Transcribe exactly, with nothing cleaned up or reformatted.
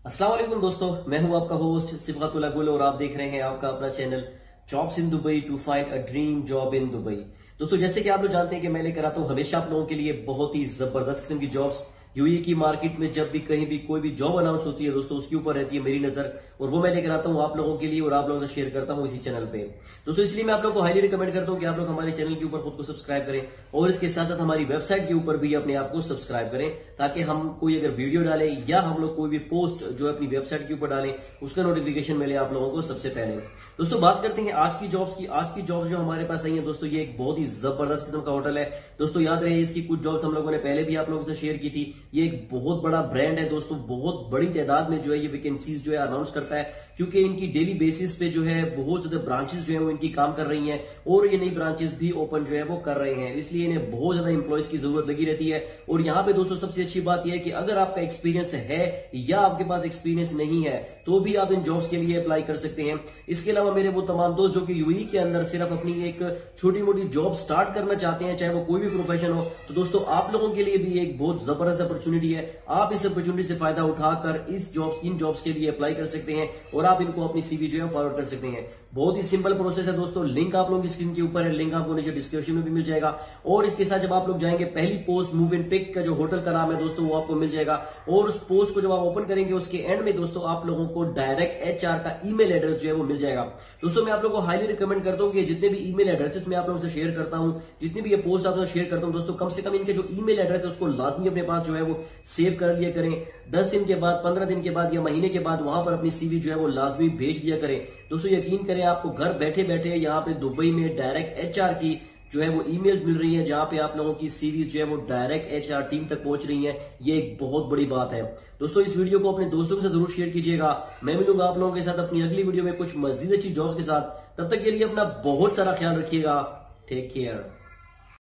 अस्सलाम वालेकुम दोस्तों, मैं हूं आपका होस्ट सिफातुल्लाह गुल और आप देख रहे हैं आपका अपना channel jobs in Dubai to find a dream job in Dubai. दोस्तों, जैसे कि आप लोग जानते हैं कि मैं लेकर आता हूं हमेशा आप लोगों के लिए बहुत ही जबरदस्त किस्म की जॉब्स। यूएई की मार्केट में जब भी कहीं भी कोई भी जॉब अनाउंस होती है दोस्तों, उसके ऊपर रहती है मेरी नजर और वो मैं लेकर आता हूं आप लोगों के लिए और आप लोगों से शेयर करता हूं इसी चैनल पे। दोस्तों, इसलिए मैं आप लोगों को हाईली रिकमेंड करता हूं कि आप लोग हमारे चैनल के ऊपर खुद को सब्सक्राइब करें और इसके साथ साथ हमारी वेबसाइट के ऊपर भी अपने आप को सब्सक्राइब करें, ताकि हम कोई अगर वीडियो डालें या हम लोग कोई भी पोस्ट जो अपनी वेबसाइट के ऊपर डालें उसका नोटिफिकेशन मिले आप लोगों को सबसे पहले। दोस्तों, बात करते हैं आज की जॉब्स की। आज की जॉब्स जो हमारे पास आई है दोस्तों, ये एक बहुत ही जबरदस्त किस्म का होटल है। दोस्तों, याद रहे इसकी कुछ जॉब्स हम लोगों ने पहले भी आप लोगों से शेयर की थी। ये एक बहुत बड़ा ब्रांड है दोस्तों, बहुत बड़ी तादाद में जो है ये वैकेंसीज जो है अनाउंस करता है, क्योंकि इनकी डेली बेसिस पे जो है बहुत ज्यादा ब्रांचेस जो है वो इनकी काम कर रही हैं और ये नई ब्रांचेस भी ओपन जो है वो कर रहे हैं, इसलिए इन्हें बहुत ज्यादा इंप्लॉयज की जरूरत लगी रहती है। और यहाँ पे दोस्तों सबसे अच्छी बात यह है कि अगर आपका एक्सपीरियंस है या आपके पास एक्सपीरियंस नहीं है तो भी आप इन जॉब्स के लिए अप्लाई कर सकते हैं। इसके अलावा मेरे वो तमाम दोस्त जो कि यूएई के अंदर सिर्फ अपनी एक छोटी मोटी जॉब स्टार्ट करना चाहते हैं, चाहे वो कोई भी प्रोफेशन हो, तो दोस्तों आप लोगों के लिए भी एक बहुत जबरदस्त अपॉर्चुनिटी है। आप इस अपॉर्चुनिटी से फायदा उठाकर इस जॉब्स इन जॉब्स के लिए अप्लाई कर सकते हैं और आप इनको अपनी सीवी जो है फॉरवर्ड कर सकते हैं। बहुत ही सिंपल प्रोसेस है दोस्तों, लिंक आप लोगों की स्क्रीन के ऊपर है, लिंक आपको नीचे डिस्क्रिप्शन में भी मिल जाएगा। और इसके साथ जब आप लोग जाएंगे पहली पोस्ट मूव इन पिक का जो होटल का नाम है दोस्तों वो आपको मिल जाएगा और उस पोस्ट को जब आप ओपन करेंगे उसके एंड में दोस्तों आप लोगों को डायरेक्ट एचआर का ईमेल एड्रेस जो है वो मिल जाएगा। दोस्तों, मैं आप लोगों को हाईली रिकमेंड करता हूं कि जितने भी ईमेल एड्रेसेस मैं आप लोगों से शेयर करता हूं, जितनी भी ये पोस्ट आप लोगों से शेयर करता हूं दोस्तों, कम से कम इनके जो ईमेल एड्रेस है उसको लाजमी अपने पास जो है वो सेव कर लिया करें। दस दिन के बाद, पंद्रह दिन के बाद या महीने के बाद वहां पर अपनी सीवी जो है वो लाजमी भेज दिया करें। दोस्तों, यकीन करें आपको घर बैठे बैठे यहाँ पे दुबई में डायरेक्ट एचआर की जो है वो ईमेल्स मिल रही हैं, जहां पे आप लोगों की सीवीज जो है वो डायरेक्ट एचआर टीम तक पहुंच रही हैं। ये एक बहुत बड़ी बात है दोस्तों। इस वीडियो को अपने दोस्तों के साथ जरूर शेयर कीजिएगा। मैं मिलूंगा आप लोगों के साथ अपनी अगली वीडियो में कुछ मजीद अच्छी जॉब्स के साथ। तब तक के लिए अपना बहुत सारा ख्याल रखिएगा। Take care.